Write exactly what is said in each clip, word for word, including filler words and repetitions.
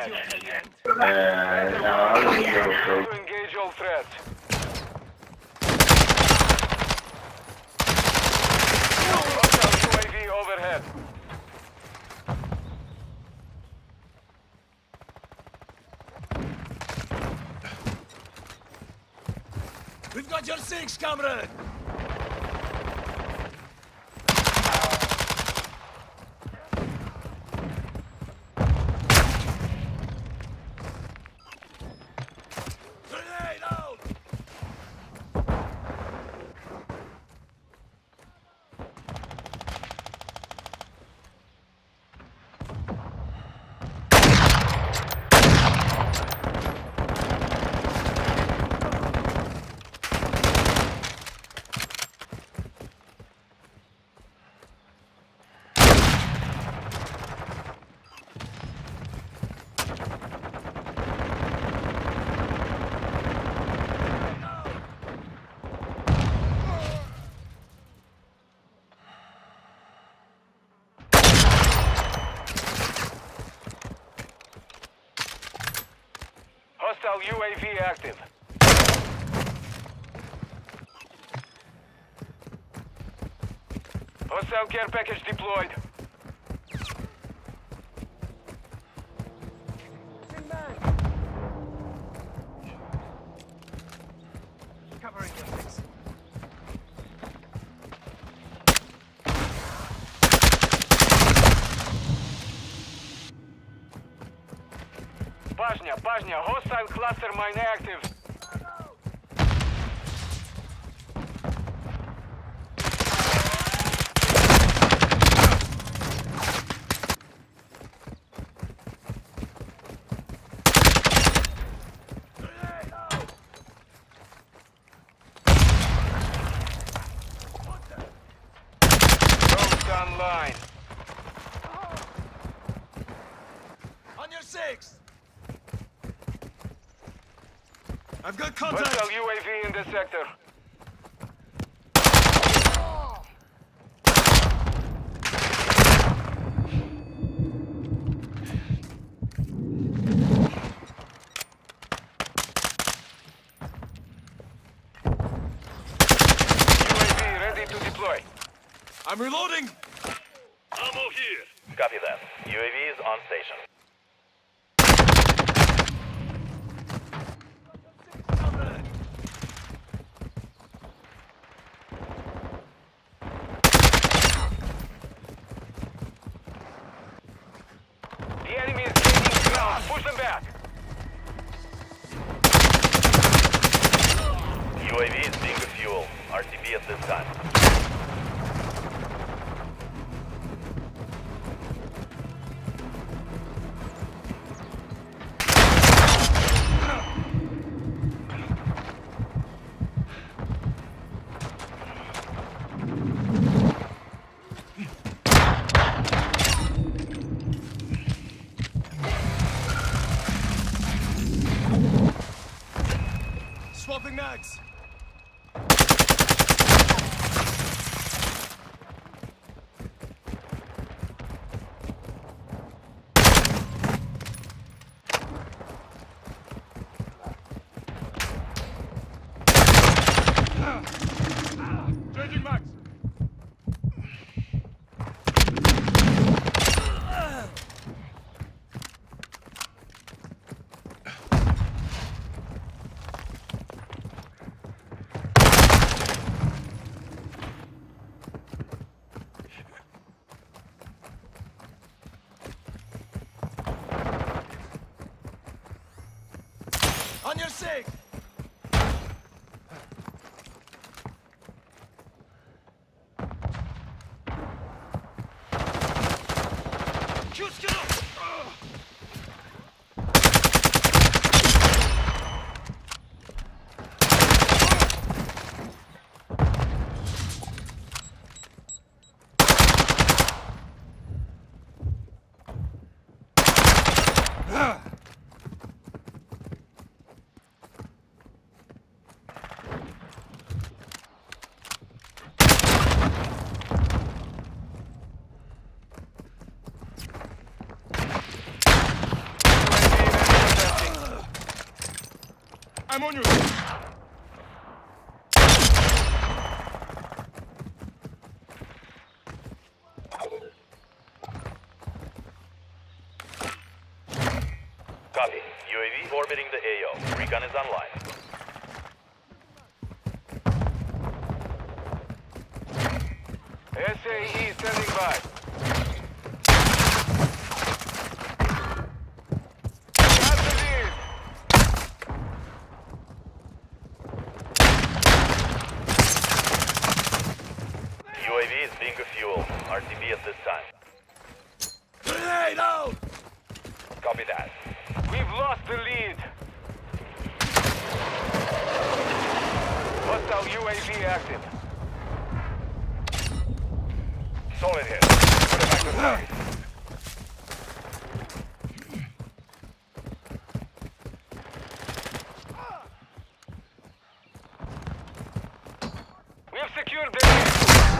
match. Uh, no, To engage all threats. Hostile U A V overhead. We've got your six, comrade! Grenade out! Hostile U A V active. Hostile care package deployed. Covering your six. Bajnia, Bajnia, hostile cluster mine active. Roads online. On your six! I've got contact! Hostile U A V in the sector. U A V ready to deploy. I'm reloading! Ammo here. Copy that. U A V is on station. Comrade! The enemy is gaining ground. Push them back. U A V is being refueled. R T B at this time. Swapping mags! Changing mags! On your six! Shoot, get up! I'm on you. Copy. U A V orbiting the A O. Recon is online. S A E standing by. Got the lead. U A V is being refueled. R T B at this time. Grenade out! Copy that. We've lost the lead. Hostile U A V active. Solid hit. Put it back to target. We have secured the lead.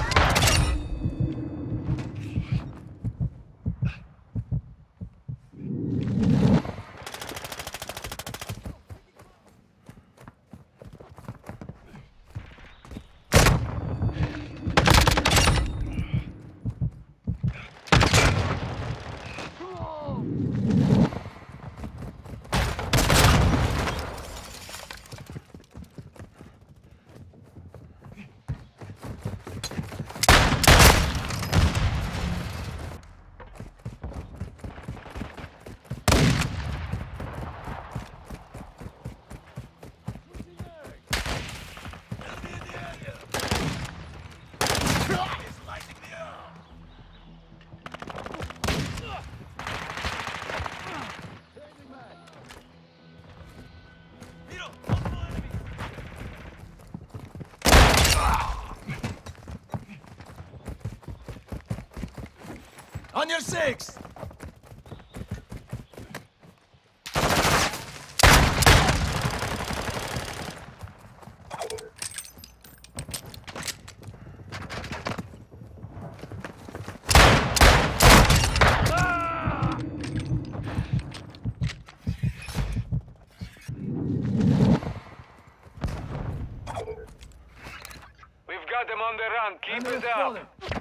On your six! We've got them on the run. Keep it up.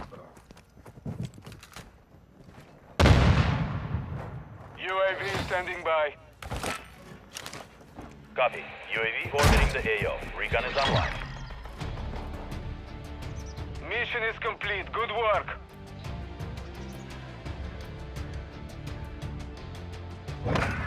U A V standing by. Copy. U A V orbiting the A O. Recon is online. Mission is complete. Good work. What?